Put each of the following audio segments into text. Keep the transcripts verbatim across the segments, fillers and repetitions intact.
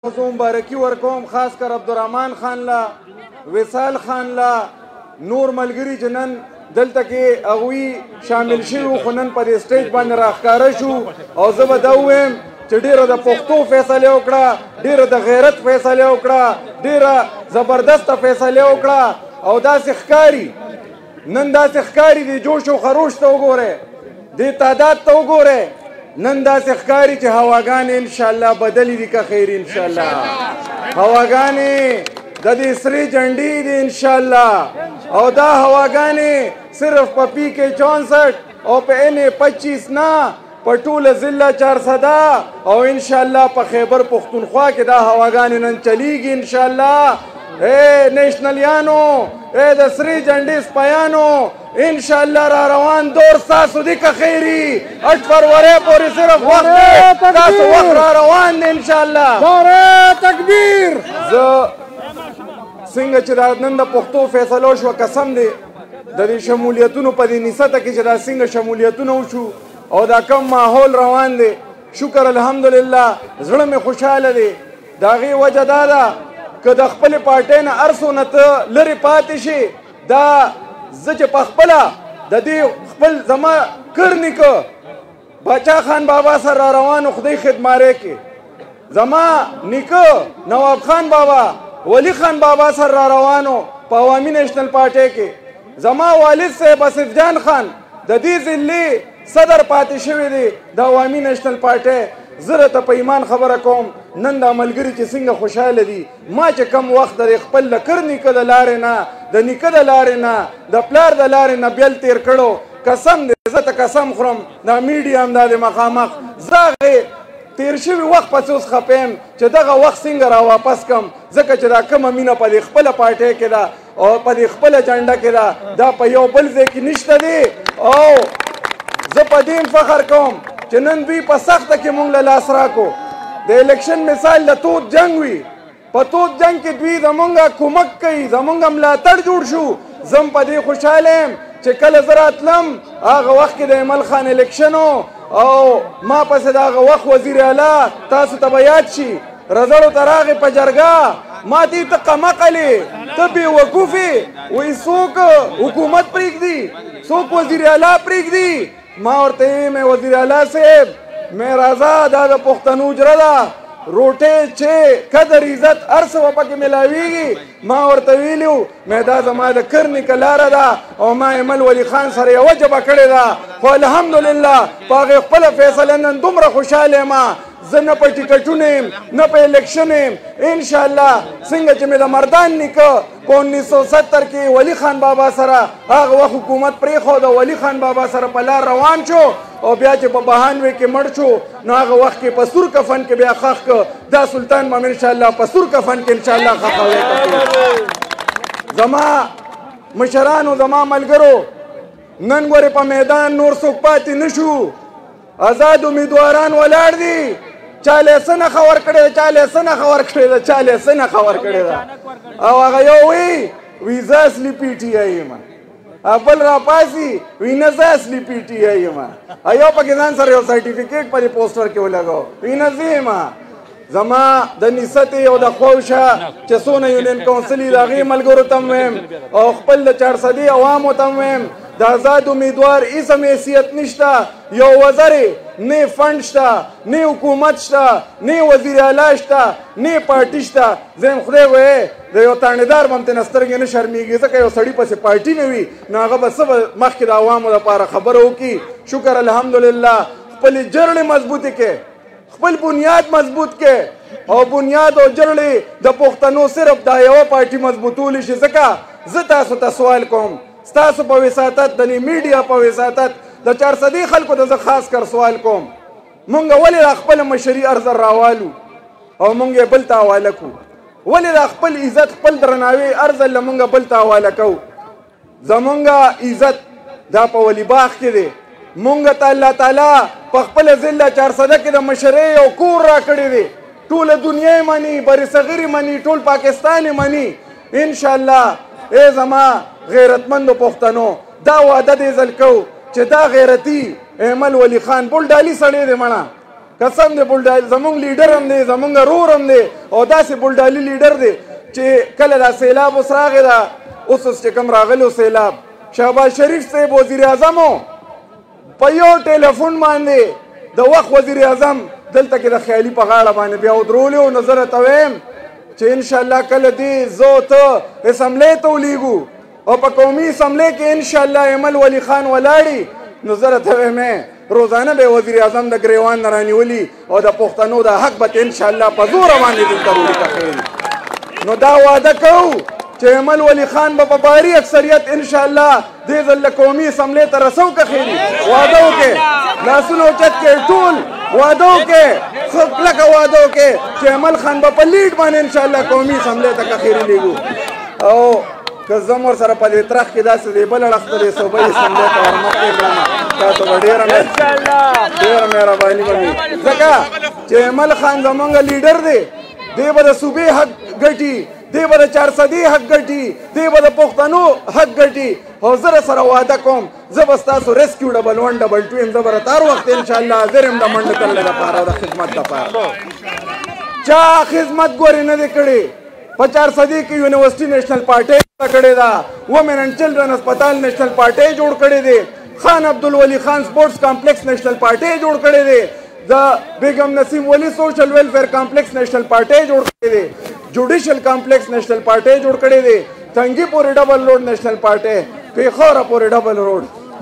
زه مبارکي ورکوم خاص کر عبدالرحمن خان لا وصال خان لا نور ملګري چې نن دلته کې هغوی شامل شوي خو نن په دې سټیج باندې راښکاره شو او زه به دا ووایم چې ډېره د پښتو فیصلې وکړه ډېره د غیرت فیصلې وکړه ډېره زبردسته فیصلې وکړه او داسې ښکاري نن داسې ښکاري د جوش او خروش ته وګورئ دې تعداد ته وګورئ نن داسې ښکاري چې هواګانې انشاءالله بدلې دي که خیر انشاءالله هواګانې د دې سرې جنډې دي انشاءالله او دا هواګانې صرف په پی کې چونسઠ او په این ای پچیس نه په ټوله ضلع چارسده او انشاءالله په خیبر پښتونخوا کې دا هواګانې نن چلیږي انشاءالله اے نیشنلیانو اے د سرې جنډې سپیانو انشاءالله را روان دور ستاسو دی که خیري اټ فروری پورې صرف وخت دی ستاسو وخت را روان دی انشاءالله نعره تکبیر زه څنګه چې دا نن د پښتو فیصلو شوه قسم دی د دې شمولیتونو په دې نسته کې چې دا څنګه شمولیتونه وشو او دا کم ماحول روان دی شکر الحمدلله زړه مې خوشحاله دی د هغې وجه دا ده که د خپلې پارټۍ نه هر څونه ته لرې پاتې شي دا زه چې په خپله د دې خپل زما کر نیکه باچا خان بابا سره را روانو خدای خدمارۍ کې زما نیکه نواب خان بابا ولی خان بابا سره را روانو په عوامي نیشنل پارټۍ کې زما والد صاحب اسف جان خان د دې ضلعې صدر پاتې شوی دی د عوامي نیشنل پارټۍ زه راته په ایمان خبره کوم نن دا ملګري چې څنګه خوشحاله دي ما چې کم وخت د خپل لکر نیکه د لارې نه د نیکه د لارې نه د پلار د لارې نه بیل تیر کړو قسم دی زه ته قسم خورم دا میډیا هم دا د مخامخ زه هغې تیر شوي وخت پسې اوس خفه یم چې دغه وخت څنګه را واپس کم ځکه چې دا کومه مینه په دې خپله پارټۍ کې ده او په دې خپله جنډه کې ده دا په یو بل ځای کې نشته دی او زه په دې فخر کوم چې نن دوی په سخته کې مونږ له لاس راکو د الیکشن مثال د توت جنګ وي په توت جنګ کې دوی زمونږ کومک کوي زمونږ ملاتړ جوړ شو زم په دې خوشحاله یم چې کله زه راتلم هغه وخت کې د ایمل خان الیکشن او ما پسې د هغه وخت وزیر اعلی تاسو ته به یاد شي رزړو ته راغې په جرګه ما ته ته قمقلې ته بېوقوفې وایي څوک حکومت پرېږدي څوک وزیر اعلی پرېږدي ما ورته ویم وزیر اعلی صاحب مې راځه دا د پښتنو اجره ده روټۍ چې قدر عزت هر څه به پکې میلاویږي ما ورته ویلي وو مې دا زما د کر نیکه لاره ده او ما ایمل ولی خان سره یوه جبه کړې ده خو الحمدلله په هغې خپله فیصله نن دومره خوشحاله یم زه نه په ټیکټونو یم نه په الیکشن یم انشاءالله څنګه چې مې د مردان نیکه په انیس سو ستر کې ولی خان بابا سره هغه وخت حکومت پرېښود او ولی خان بابا سره په لار روان شو او بیا چې په بهانوي کې مړ شو نو هغه وخت کې په سور کفن کې بیا خښ که دا سلطان مام انشاءالله په سور کفن کې انشاءالله خښوي زما مشرانو زما ملګرو نن ګورې په میدان نور څوک پاتې نه شو آزاد امیدواران ولاړ دي چا لیسه نښه ورکړې ده چا لیسه نښه ورکړې ده چا لیسه نښه ورکړې ده او هغه یو وی وی زه اصلي پي ټي آی یم بل را پاسي وی نه زه اصلي پي ټي آی یم یو پکې ځان سره یو سرټیفیکیټ په دې پوسټر کې ولګو وی نه زه یم زما د نستې او د خوشه چې څونه یونین کونسل یې د هغې ملګرو ته م ویم او خپل د چارسدې عوامو ته م ویم د آزاد امیدوار هیڅ هم حیثیت نشته یو وزرې نه فنډ شته نه حکومت شته نه وزیر اعلی شته نه پارټي شته زه یم خدای وایې د یو تاڼېدار به هم ترې نه سترګې نه شرمېږي ځکه یو سړي پسې پارټي نه وي نو هغه به څه به مخکې د عوامو دپاره خبره وکړي شکر الحمدلله خپلې جرړې مضبوطې کې خپل بنیاد مضبوط کې او بنیاد او جرړې د پښتنو صرف دا یوه پارټي مضبوطولی شي ځکه زه تاسو ته سوال کوم ستاسو په وساطت د میډیا په وساطت د چارسدې خلکو ته زه خاص کر سوال کوم مونږ ولې دا خپله مشري ارزر راوالو او مونږ یې بل ته حواله کړو ولې دا خپل عزت خپل درناوی ارزل له مونږ بل ته حواله کوو زمونږ عزت دا په ولی باغ کې دی مونږ ته الله تعالی په خپله ضلع چارسده کې د مشرۍ یو کور را کړی دی ټوله دنیا یې مني برِ صغیر یې مني ټول پاکستان یې مني انشاءالله ای زما غیرتمندو پښتنو دا وعده دې ځل کوو چې دا غیرتي ایمل ولی خان بول ډالي سړی دی مړه قسم دې بولډال زمونږ لیډر هم دی زمونږ رور هم دی او داسې بولډالي لیډر دی چې کله دا سیلاب اوس راغی دا اوس اوس چې کوم راغلی سیلاب شهباز شریف صاحب وزیر اعظم و په یو ټلیفون باندې د وخت وزیر اعظم دلته کې د خیالي په غاړه باندې بیا ودرولی و نو زه راته ویم چې انشاءالله کله دې زه ته اسمبلۍ ته ولیږو او په قومي اسمبلۍ کې انشاءالله ایمل ولی خان ولاړي نو زه راته ویم روزانه به وزیر اعظم د ګریوان نه رانیولي او د پښتنو د حق به انشاءالله په زوره باندې دلته روړي نو دا وعده کوو چې ایمل ولی خان به په باري اکثریت انشاءالله دې ځل قومي اسمبلۍ ته رسو که خیري واده وکړې لاسونه اوچت کړې ټول واده وکړې ښه کلکه واده وکړې چې ایمل خان به په لیډ باندې انشاءالله قومي اسمبلۍ ته که خیري لیږو او که زه ور سره په دې ترخ کې داسې دی بل اړخ ته دې صوبۍ اسمبلۍ ته ورمخکې کړم تاسو به ډېره ډېره مهرباني به وي ځکه چې ایمل خان زمونږ لیډر دی دی به د صوبې حق ګټي دی به د چارصدي حق ګټي دی به د پښتنو حق ګټي او زه سره وعده کوم زه به ستاسو ریسکیو ډبل ون ډبل ټو یم زه به راته هر وخت انشاءالله حاضر یم د منډې تللو دپاره او د خدمت دپاره چا خدمت ګورې نه دی کړې په چارصدي کې یونیورسټي نیشنل پارټۍ کړې ده وومن اینډ چلډرن هسپتال نیشنل پارټۍ جوړ کړی دی خان عبدالولي خان سپورټس کمپلیکس نیشنل پارټۍ جوړ کړی دی د بیگم نسیم ولی سوشل ویلفیر کمپلیکس نیشنل پارټۍ جوړ کړی دی جوډیشل کمپلیکس نیشنل پارټۍ جوړ کړی دی تنګي پورې ډبل روډ نیشنل پارټۍ پیښوره پورې ډبل روډ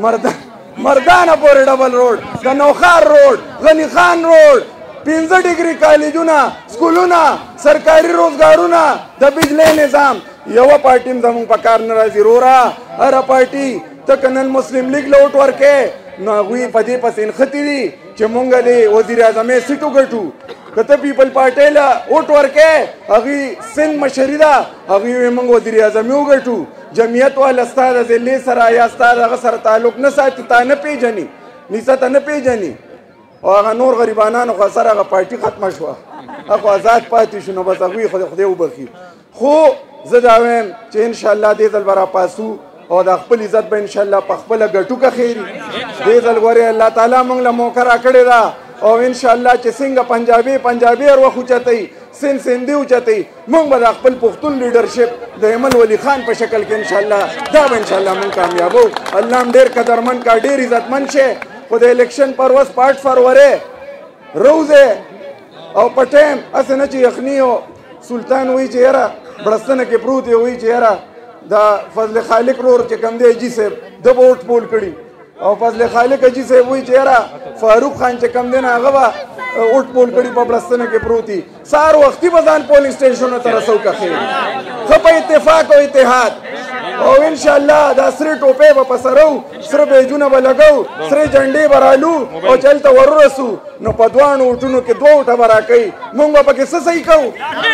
مردانه پورې ډبل روډ د نوخار روډ غني خان روډ پنځه ډیګري کالجونه سکولونه سرکاري روزګارونه د بجلی نظام یوه پارټي هم زموږ په کار نه راځي وروره هره پارټي ته که نن مسلم لیګ له ووټ ورکې نو هغوی په دې پسې نښتي دي چې مونږ د وزیر اعظمۍ سیټو ګټو که ته پیپل پارټۍ له ووټ ورکې هغوی سند مشري ده هغوی وایي مونږ وزیر اعظمي وګټو جمعیت والا ستا د ضلعې سره یا ستا د هغه سره تعلق نه ساتي تا نه پېژني نیسه ته نه پېژني او هغه نور غریبانانو خو سره هغه پارټي ختمه شوه هغه آزاد پاتې شو نو بس هغوی خو خدای وبخي خو زه دا وایم چې انشاءالله دې ځل به راپاسو او د خپل عزت به انشاءالله په خپله ګټو که خیري دې ځل ګورې الله تعالی موږ له موقع راکړې ده او انشاءالله چې څنګه پنجابي پنجابي هر وخت اوچتوي سند سندي اوچتوي موږ به د خپل پښتون لیډرشپ د ایمل ولی خان په شکل کې انشاءالله دا به انشاءالله موږ کامیابو الله هم ډېر قدرمن کا ډېر عزتمن شي خو د الیکشن پر ورځ په اټ فروری روزې او په ټایم هسې نه چې یخني او سلطان وایي چې یاره بړستنه کې پروت یې وایي چې یاره دا فضل خالق رور چې کوم دی اجي صاحب ده به ووټ پول کړي او فضل خالق اجي صاحب وایي چې یاره فاروق خان چې کوم دی نه هغه به ووټ پول کړي په بړستنه کې پروت وي سهار وختي به ځان پولینګ سټېشنونو ته رسو که خیر ښه په اتفاق او اتحاد او انشاءالله دا سرې ټوپۍ به په سرو سره بیجونه به لګو سرې جنډې به رالو او چې هلته ورورسو نو په دواړو ووټونو کې دوه ووټه به راکوي مونږ به پکې څه صحیح کوو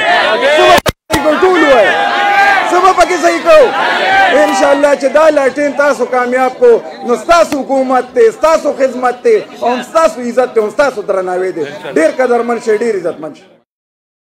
ټول ووایه څه به پکې صحیح کوو انشاءالله چې دا لاټین تاسو کامیاب کو نو ستاسو حکومت دی ستاسو خدمت دی او ستاسو عزت دی او ستاسو درناوی دی ډېر قدرمن شئ ډېر عزتمن شئ